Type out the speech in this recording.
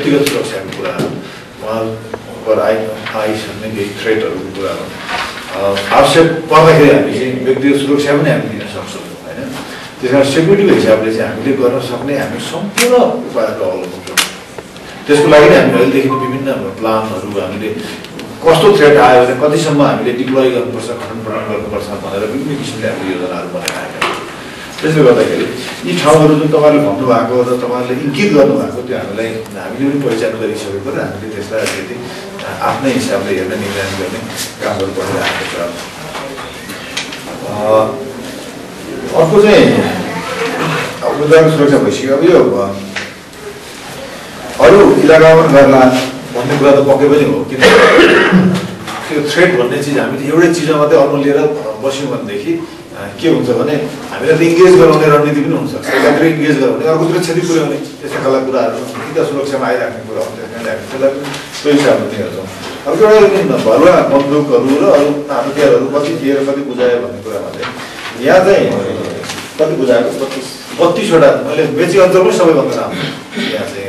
व्यक्तिगत सुरक्षाको कुरा उहाँपर आइसक्ने केही थ्रेटहरूको कुरा हो। आवश्यक पर्दाखेरि हामी चाहिँ व्यक्तिगत सुरक्षा पनि हामी दिन सक्छौँ होइन। त्यस कारण सेक्युरिटीको हिसाबले चाहिँ हामीले गर्न सक्ने हामी सम्पूर्ण उपायहरू अवलम्बन्छौँ। त्यसको लागि नै हामी अहिलेदेखि विभिन्न प्लानहरू हामीले कस्तो थ्रेट आयो भने कतिसम्म हामीले डिप्लोय गर्नुपर्छ, खनन पटन गर्नुपर्छ भनेर विभिन्न किसिमले हामीले योजनाहरू बनाइरहेका छौँ। त्यसले गर्दाखेरि यी ठाउँहरू जुन तपाईँहरूले भन्नुभएको र तपाईँहरूले इङ्गित गर्नुभएको त्यो हामीले पनि पहिचान गरिसकेको र हामीले त्यसलाई अलिकति आफ्नै हिसाबले हेर्ने निर्णय गर्ने कामहरू गरिरहेको छ। अर्को चाहिँ मुद्दाको सुरक्षा भइसक्यो। अब यो अरू इलाकामा गर्ला भन्ने कुरा त पक्कै पनि हो, किन त्यो थ्रेट भन्ने चिज हामीले एउटै चिजमा मात्रै अल्मो लिएर बस्यौँ भनेदेखि के हुन्छ भने हामीलाई त इङ्गेज गराउने रणनीति पनि हुन्छ। एकतिर इङ्गेज गराउने, अर्कोतिर क्षति पुर्याउने त्यस्ता खालका कुराहरू कि त सुरक्षामा आइराख्ने कुरा हुन्छ। त्यसलाई त्यो हिसाबले चाहिँ हेर्छौँ। अब एउटा भरुवा बन्दुकहरू र अरू हतियारहरू कति थिए र कति बुझायो भन्ने कुरामा चाहिँ यहाँ चाहिँ कति बुझाएको 32वटा मैले बेची अञ्चलमै सबैभन्दा राम्रो यहाँ चाहिँ